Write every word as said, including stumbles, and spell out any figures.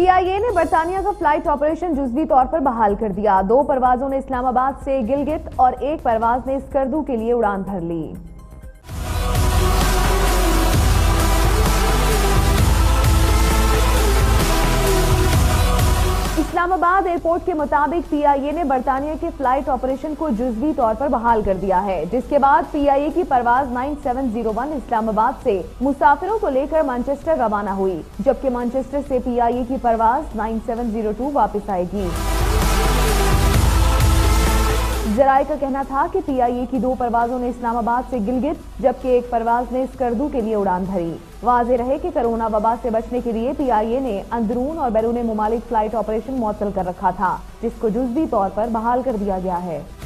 PIA ने बरतानिया का फ्लाइट ऑपरेशन जुज़वी तौर पर बहाल कर दिया। दो परवाजों ने इस्लामाबाद से गिलगित और एक परवाज ने स्कर्दू के लिए उड़ान भर ली। इस्लामाबाद एयरपोर्ट के मुताबिक पीआईए ने बरतानिया के फ्लाइट ऑपरेशन को जुज़वी तौर पर बहाल कर दिया है, जिसके बाद पीआईए की परवाज nine seven zero one Islamabad से मुसाफिरों को लेकर मैनचेस्टर रवाना हुई, जबकि मैनचेस्टर से पीआईए की परवाज नाइन सेवन ज़ीरो टू वापस आएगी। जराये का कहना था कि पीआईए की दो परवाजों ने इस्लामाबाद से गिलगित जबकि एक परवाज ने स्कर्दू के लिए उड़ान भरी। वाज़ेह रहे कि कोरोना वबा से बचने के लिए पीआईए ने अंदरून और बैरून मुमालिक फ्लाइट ऑपरेशन मुअत्तल कर रखा था, जिसको जुज़वी तौर पर बहाल कर दिया गया है।